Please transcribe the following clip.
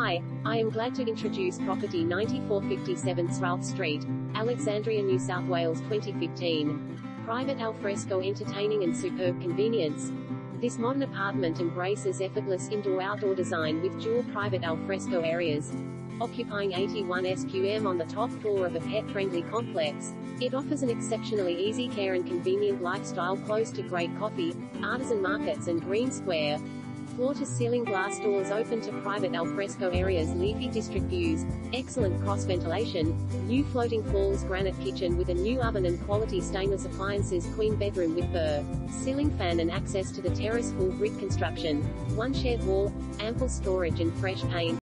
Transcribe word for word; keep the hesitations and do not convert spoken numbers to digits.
Hi, I am glad to introduce property ninety-four fifty-seven Sralth Street, Alexandria, New South Wales twenty fifteen. Private alfresco entertaining and superb convenience. This modern apartment embraces effortless indoor-outdoor design with dual private alfresco areas. Occupying eighty-one square meters on the top floor of a pet-friendly complex, it offers an exceptionally easy care and convenient lifestyle close to great coffee, artisan markets and green square. Floor-to-ceiling glass doors open to private alfresco areas, leafy district views, excellent cross-ventilation, new floating floors, granite kitchen with a new oven and quality stainless appliances, queen bedroom with burr, ceiling fan and access to the terrace, full brick construction, one shared wall, ample storage and fresh paint.